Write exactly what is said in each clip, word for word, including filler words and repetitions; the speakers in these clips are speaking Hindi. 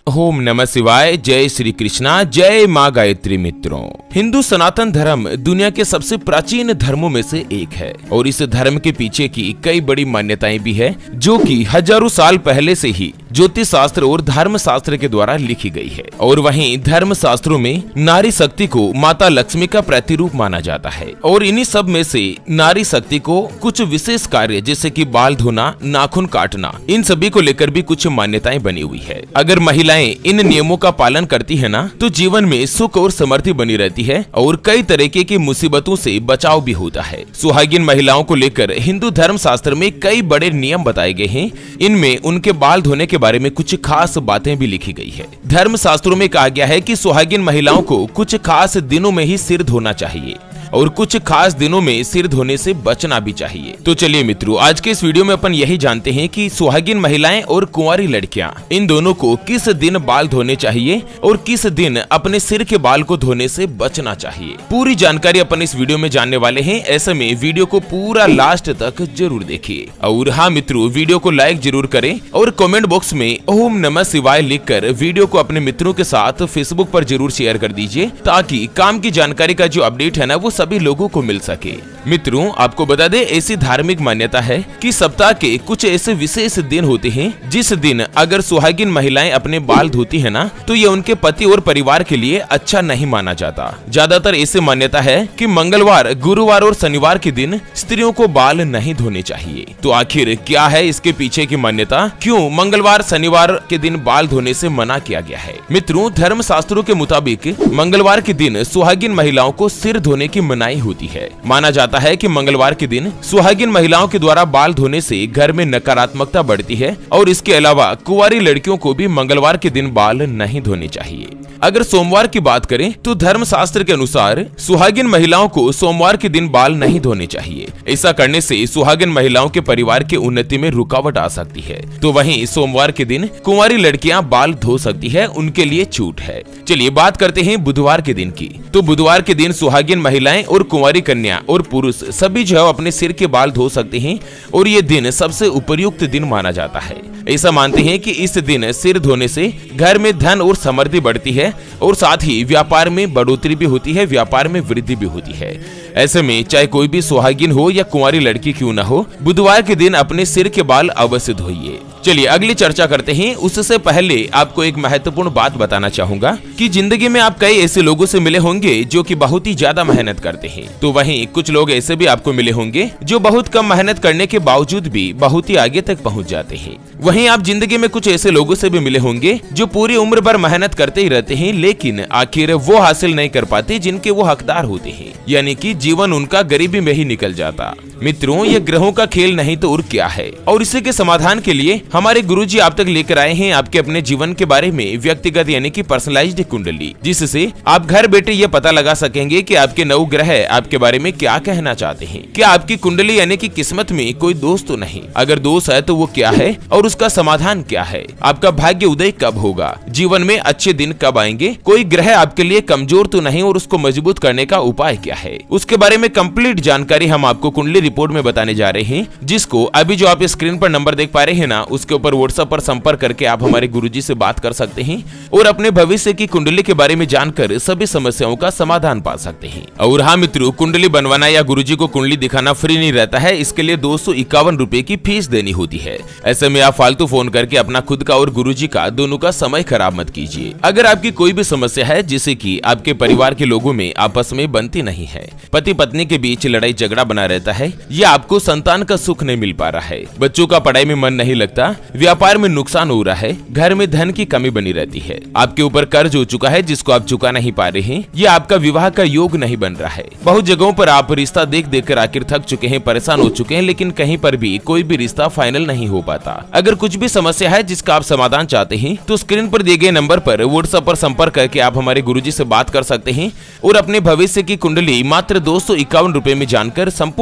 ओम नमः शिवाय। जय श्री कृष्णा, जय माँ गायत्री। मित्रों, हिंदू सनातन धर्म दुनिया के सबसे प्राचीन धर्मों में से एक है और इस धर्म के पीछे की कई बड़ी मान्यताएं भी है जो कि हजारों साल पहले से ही ज्योतिष शास्त्र और धर्म शास्त्र के द्वारा लिखी गई है। और वहीं धर्म शास्त्रों में नारी शक्ति को माता लक्ष्मी का प्रतिरूप माना जाता है और इन्हीं सब में से नारी शक्ति को कुछ विशेष कार्य जैसे कि बाल धोना, नाखून काटना, इन सभी को लेकर भी कुछ मान्यताएं बनी हुई है। अगर महिलाएं इन नियमों का पालन करती है ना, तो जीवन में सुख और समृद्धि बनी रहती है और कई तरीके की मुसीबतों से बचाव भी होता है। सुहागिन महिलाओं को लेकर हिंदू धर्म शास्त्र में कई बड़े नियम बताए गए हैं। इनमें उनके बाल धोने के बारे में कुछ खास बातें भी लिखी गई है। धर्म शास्त्रों में कहा गया है कि सुहागिन महिलाओं को कुछ खास दिनों में ही सिर धोना चाहिए और कुछ खास दिनों में सिर धोने से बचना भी चाहिए। तो चलिए मित्रों, आज के इस वीडियो में अपन यही जानते हैं कि सुहागिन महिलाएं और कुंवारी लड़कियां इन दोनों को किस दिन बाल धोने चाहिए और किस दिन अपने सिर के बाल को धोने से बचना चाहिए। पूरी जानकारी अपन इस वीडियो में जानने वाले हैं। ऐसे में वीडियो को पूरा लास्ट तक जरूर देखिए और हाँ मित्रों, वीडियो को लाइक जरूर करें और कमेंट बॉक्स में ओम नमः शिवाय लिखकर वीडियो को अपने मित्रों के साथ फेसबुक पर जरूर शेयर कर दीजिए ताकि काम की जानकारी का जो अपडेट है ना, वो सभी लोगों को मिल सके। मित्रों, आपको बता दें, ऐसी धार्मिक मान्यता है कि सप्ताह के कुछ ऐसे विशेष दिन होते हैं जिस दिन अगर सुहागिन महिलाएं अपने बाल धोती है ना, तो ये उनके पति और परिवार के लिए अच्छा नहीं माना जाता। ज्यादातर ऐसी मान्यता है कि मंगलवार, गुरुवार और शनिवार के दिन स्त्रियों को बाल नहीं धोने चाहिए। तो आखिर क्या है इसके पीछे की मान्यता? क्यों मंगलवार, शनिवार के दिन बाल धोने से मना किया गया है? मित्रों, धर्म शास्त्रों के मुताबिक मंगलवार के दिन सुहागिन महिलाओं को सिर धोने की मनाही होती है। माना जाता है कि मंगलवार के दिन सुहागिन महिलाओं के द्वारा बाल धोने से घर में नकारात्मकता बढ़ती है और इसके अलावा कुंवारी लड़कियों को भी मंगलवार के दिन बाल नहीं धोने चाहिए। अगर सोमवार की बात करें तो धर्म शास्त्र के अनुसार सुहागिन महिलाओं को सोमवार के दिन बाल नहीं धोने चाहिए। ऐसा करने से सुहागिन महिलाओं के परिवार की उन्नति में रुकावट आ सकती है। तो वहीं सोमवार के दिन कुंवारी लड़कियां बाल धो सकती है, उनके लिए छूट है। चलिए बात करते हैं बुधवार के दिन की। तो बुधवार के दिन सुहागिन महिलाएं और कुंवारी कन्या और पुरुष सभी जो है अपने सिर के बाल धो सकते हैं और ये दिन सबसे उपयुक्त दिन माना जाता है। ऐसा मानते हैं कि इस दिन सिर धोने से घर में धन और समृद्धि बढ़ती है और साथ ही व्यापार में बढ़ोतरी भी होती है, व्यापार में वृद्धि भी होती है। ऐसे में चाहे कोई भी सुहागिन हो या कुंवारी लड़की क्यों न हो, बुधवार के दिन अपने सिर के बाल अवश्य धोइए। चलिए अगली चर्चा करते हैं। उससे पहले आपको एक महत्वपूर्ण बात बताना चाहूंगा कि जिंदगी में आप कई ऐसे लोगों से मिले होंगे जो कि बहुत ही ज्यादा मेहनत करते हैं। तो वहीं कुछ लोग ऐसे भी आपको मिले होंगे जो बहुत कम मेहनत करने के बावजूद भी बहुत ही आगे तक पहुंच जाते हैं। वहीं आप जिंदगी में कुछ ऐसे लोगों से भी मिले होंगे जो पूरी उम्र भर मेहनत करते ही रहते हैं लेकिन आखिर वो हासिल नहीं कर पाते जिनके वो हकदार होते हैं, यानी कि जीवन उनका गरीबी में ही निकल जाता। मित्रों, ये ग्रहों का खेल नहीं तो और क्या है। और इसी के समाधान के लिए हमारे गुरुजी आप तक लेकर आए हैं आपके अपने जीवन के बारे में व्यक्तिगत यानी कि पर्सनलाइज्ड कुंडली, जिससे आप घर बैठे ये पता लगा सकेंगे कि आपके नौ ग्रह आपके बारे में क्या कहना चाहते हैं। क्या आपकी कुंडली यानी कि किस्मत में कोई दोष तो नहीं? अगर दोष है तो वो क्या है और उसका समाधान क्या है? आपका भाग्य उदय कब होगा? जीवन में अच्छे दिन कब आएंगे? कोई ग्रह आपके लिए कमजोर तो नहीं और उसको मजबूत करने का उपाय क्या है? उसके बारे में कंप्लीट जानकारी हम आपको कुंडली रिपोर्ट में बताने जा रहे हैं, जिसको अभी जो आप स्क्रीन पर नंबर देख पा रहे हैं ना, उसके ऊपर व्हाट्सएप पर संपर्क करके आप हमारे गुरुजी से बात कर सकते हैं और अपने भविष्य की कुंडली के बारे में जानकर सभी समस्याओं का समाधान पा सकते हैं। और हाँ मित्रों, कुंडली बनवाना या गुरुजी को कुंडली दिखाना फ्री नहीं रहता है। इसके लिए दो सौ इक्यावन रूपए की फीस देनी होती है। ऐसे में आप फालतू फोन करके अपना खुद का और गुरुजी का दोनों का समय खराब मत कीजिए। अगर आपकी कोई भी समस्या है जिसे कि आपके परिवार के लोगों में आपस में बनती नहीं है, पति पत्नी के बीच लड़ाई झगड़ा बना रहता है या आपको संतान का सुख नहीं मिल पा रहा है, बच्चों का पढ़ाई में मन नहीं लगता, व्यापार में नुकसान हो रहा है, घर में धन की कमी बनी रहती है, आपके ऊपर कर्ज हो चुका है जिसको आप चुका नहीं पा रहे हैं, या आपका विवाह का योग नहीं बन रहा है। बहुत जगहों पर आप रिश्ता देख देख कर आखिर थक चुके हैं, परेशान हो चुके हैं, लेकिन कहीं पर भी कोई भी रिश्ता फाइनल नहीं हो पाता। अगर कुछ भी समस्या है जिसका आप समाधान चाहते हैं तो स्क्रीन पर दिए गए नंबर पर व्हाट्सएप पर संपर्क करके आप हमारे गुरुजी से बात कर सकते हैं और अपने भविष्य की कुंडली मात्र दो सौ इक्यावन रूपए में जानकर संपूर्ण जीवन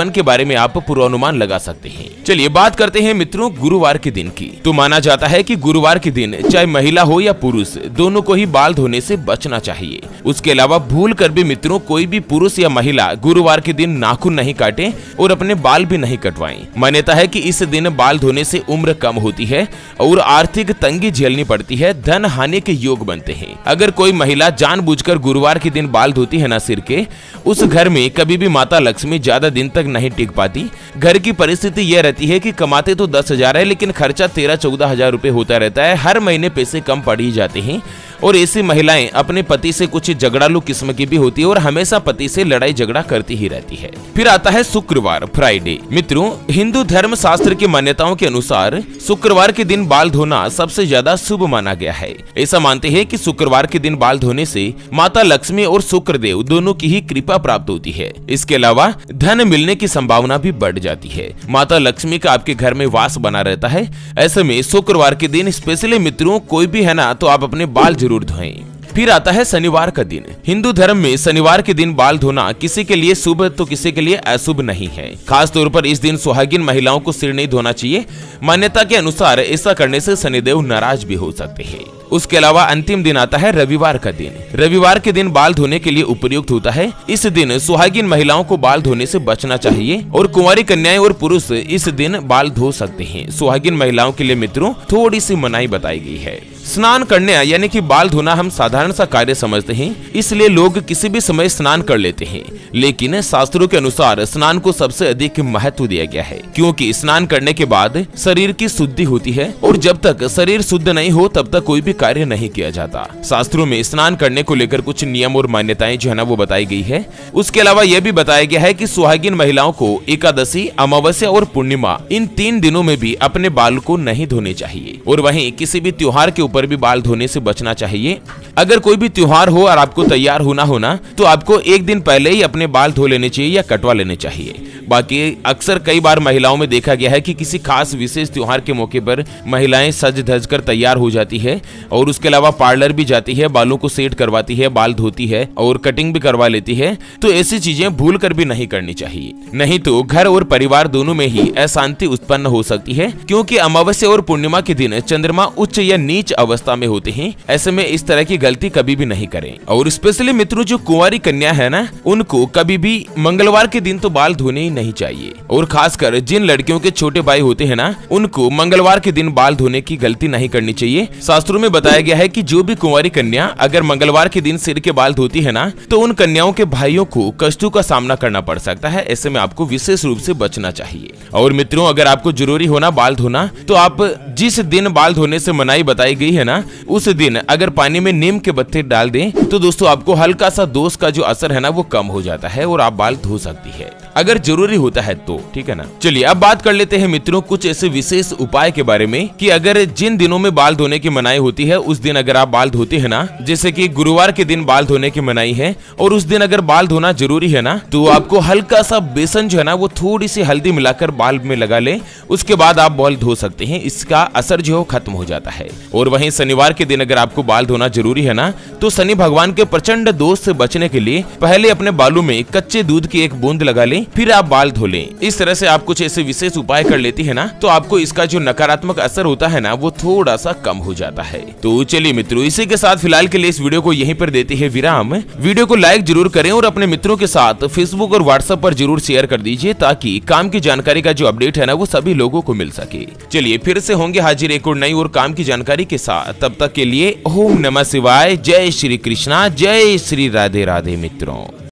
जीवन के बारे में आप पूर्वानुमान लगा सकते हैं। चलिए बात करते हैं मित्रों गुरुवार के दिन की। तो माना जाता है कि गुरुवार के दिन चाहे महिला हो या पुरुष दोनों को ही बाल धोने से बचना चाहिए। उसके अलावा भूल कर भी मित्रों कोई भी पुरुष या महिला गुरुवार के दिन नाखून नहीं काटे और अपने बाल भी नहीं कटवाएं। मान्यता है कि इस दिन बाल धोने से उम्र कम होती है और आर्थिक तंगी झेलनी पड़ती है, धन हानि के योग बनते हैं। अगर कोई महिला जानबूझकर गुरुवार के दिन बाल धोती है ना सिर के, उस घर में कभी भी माता लक्ष्मी ज्यादा दिन तक नहीं टिक पाती। घर की परिस्थिति यह रहती है कि कमाते तो दस हजार है लेकिन खर्चा तेरह चौदह हजार रुपए होता रहता है। हर महीने पैसे कम पड़ ही जाते हैं और ऐसी महिलाएं अपने पति से कुछ झगड़ालू किस्म की भी होती है और हमेशा पति से लड़ाई झगड़ा करती ही रहती है। फिर आता है शुक्रवार, फ्राइडे। मित्रों हिंदू धर्म शास्त्र की मान्यताओं के अनुसार शुक्रवार के दिन बाल धोना सबसे ज्यादा शुभ माना गया है। ऐसा मानते हैं कि शुक्रवार के दिन बाल धोने से माता लक्ष्मी और शुक्रदेव दोनों की ही कृपा प्राप्त होती है। इसके अलावा धन मिलने की संभावना भी बढ़ जाती है। माता लक्ष्मी का आपके घर में वास बना रहता है। ऐसे में शुक्रवार के दिन स्पेशली मित्रों कोई भी है ना तो आप अपने बाल जरूर धोएं। फिर आता है शनिवार का दिन। हिंदू धर्म में शनिवार के दिन बाल धोना किसी के लिए शुभ तो किसी के लिए अशुभ नहीं है। खास तौर पर इस दिन सुहागिन महिलाओं को सिर नहीं धोना चाहिए। मान्यता के अनुसार ऐसा करने से शनिदेव नाराज भी हो सकते हैं। उसके अलावा अंतिम दिन आता है रविवार का दिन। रविवार के दिन बाल धोने के लिए उपयुक्त होता है। इस दिन सुहागिन महिलाओं को बाल धोने से बचना चाहिए और कुंवारी कन्याएं और पुरुष इस दिन बाल धो सकते हैं। सुहागिन महिलाओं के लिए मित्रों थोड़ी सी मनाही बताई गई है। स्नान करने यानी कि बाल धोना हम साधारण सा कार्य समझते हैं, इसलिए लोग किसी भी समय स्नान कर लेते हैं। लेकिन शास्त्रों के अनुसार स्नान को सबसे अधिक महत्व दिया गया है, क्योंकि स्नान करने के बाद शरीर की शुद्धि होती है और जब तक शरीर शुद्ध नहीं हो तब तक कोई भी कार्य नहीं किया जाता। शास्त्रों में स्नान करने को लेकर कुछ नियम और मान्यताएं जो है ना वो बताई गई है। उसके अलावा यह भी बताया गया है कि सुहागिन महिलाओं को एकादशी, अमावस्या और पूर्णिमा इन तीन दिनों में भी अपने बाल को नहीं धोने चाहिए और वहीं किसी भी त्योहार के पर भी बाल धोने से बचना चाहिए। अगर कोई भी त्योहार हो और आपको तैयार होना होना तो आपको एक दिन पहले ही अपने बाल धो लेने चाहिए या कटवा लेने चाहिए। बाकी अक्सर कई बार महिलाओं में देखा गया है कि किसी खास विशेष त्योहार के मौके पर महिलाएं सज धज कर तैयार हो जाती है और उसके अलावा पार्लर भी जाती है, बालों को सेट करवाती है, बाल धोती है और कटिंग भी करवा लेती है। तो ऐसी चीजें भूल कर भी नहीं करनी चाहिए, नहीं तो घर और परिवार दोनों में ही अशांति उत्पन्न हो सकती है। क्योंकि अमावस्या और पूर्णिमा के दिन चंद्रमा उच्च या नीच अवस्था में होते हैं। ऐसे में इस तरह की गलती कभी भी नहीं करें। और स्पेशली मित्रों जो कुंवारी कन्या है ना, उनको कभी भी मंगलवार के दिन तो बाल धोने ही नहीं चाहिए। और खासकर जिन लड़कियों के छोटे भाई होते हैं ना, उनको मंगलवार के दिन बाल धोने की गलती नहीं करनी चाहिए। शास्त्रों में बताया गया है कि जो भी कुंवारी कन्या अगर मंगलवार के दिन सिर के बाल धोती है ना, तो उन कन्याओं के भाइयों को कष्टों का सामना करना पड़ सकता है। ऐसे में आपको विशेष रूप से बचना चाहिए। और मित्रों अगर आपको जरूरी होना बाल धोना, तो आप जिस दिन बाल धोने से मनाही बताई गई है ना, उस दिन अगर पानी में नीम के पत्ते डाल दें तो दोस्तों आपको हल्का सा दोष का जो असर है ना वो कम हो जाता है और आप बाल धो सकती है, अगर जरूरी होता है तो, ठीक है ना। चलिए अब बात कर लेते हैं मित्रों कुछ ऐसे विशेष उपाय के बारे में कि अगर जिन दिनों में बाल धोने की मनाही होती है उस दिन अगर आप बाल धोते हैं ना, जैसे कि गुरुवार के दिन बाल धोने की मनाही है और उस दिन अगर बाल धोना जरूरी है ना, तो आपको हल्का सा बेसन जो है ना वो थोड़ी सी हल्दी मिलाकर बाल में लगा ले, उसके बाद आप बाल धो सकते हैं। इसका असर जो है खत्म हो जाता है। और वहीं शनिवार के दिन अगर आपको बाल धोना जरूरी है ना, तो शनि भगवान के प्रचंड दोष से बचने के लिए पहले अपने बालों में कच्चे दूध की एक बूंद लगा लें, फिर आप बाल धो लें। इस तरह से आप कुछ ऐसे विशेष उपाय कर लेती है ना, तो आपको इसका जो नकारात्मक असर होता है ना वो थोड़ा सा कम हो जाता है। तो चलिए मित्रों, इसी के साथ फिलहाल के लिए इस वीडियो को यहीं पर देते हैं विराम। वीडियो को लाइक जरूर करें और अपने मित्रों के साथ फेसबुक और व्हाट्सएप पर जरूर शेयर कर दीजिए, ताकि काम की जानकारी का जो अपडेट है ना वो सभी लोगों को मिल सके। चलिए फिर से होंगे हाजिर एक और नई और काम की जानकारी के साथ। तब तक के लिए ओम नमः शिवाय, जय श्री कृष्णा, जय श्री राधे राधे मित्रों।